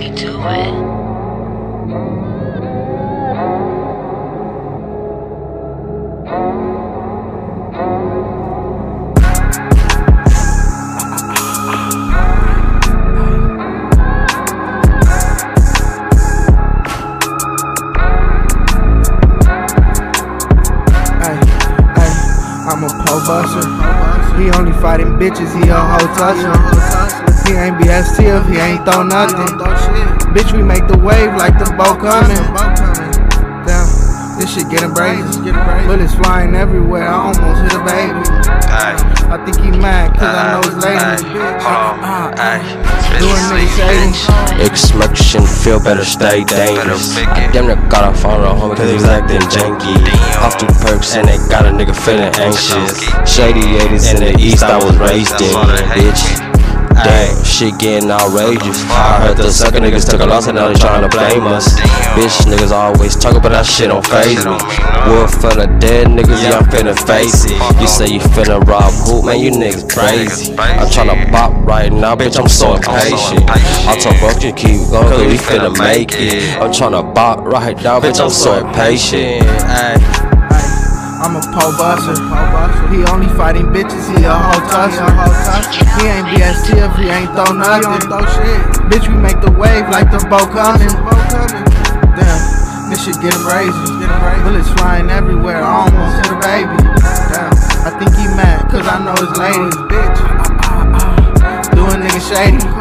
me do it. I'm a pole buster. He only fighting bitches, he a hoe toucher. He ain't BST if he ain't throw nothing. Bitch, we make the wave like the boat coming. Damn, this shit getting brazy. Bullets flying everywhere, I almost hit a baby. I think he mad cause I know his lady. Doing niggas shady. Extraction, feel better, stay dangerous. I damn near got off on the homie cause he was acting janky. Off 2 perks and they got a nigga feeling anxious. Shady 80s in the east I was raised in, bitch. Damn, shit getting outrageous. I heard the sucker niggas took a loss and now they tryna blame us. Bitch, niggas always talking but that shit don't faze me. Wood for the dead niggas, yeah, I'm finna face it. You say you finna rob who? Man, you niggas crazy. I'm tryna bop right now, bitch, I'm so impatient. I told bro, you keep going cause we finna make it. I'm tryna bop right now, bitch, I'm so impatient. I'm a pole buster. He only fighting bitches, he a hoe toucher. He ain't BST if he ain't throw nothing. Bitch, we make the wave like the boat coming. Damn, this shit getting crazy. Bullets flying everywhere, I almost hit a baby. Damn, I think he mad cause I know his lady. Bitch, doing niggas shady.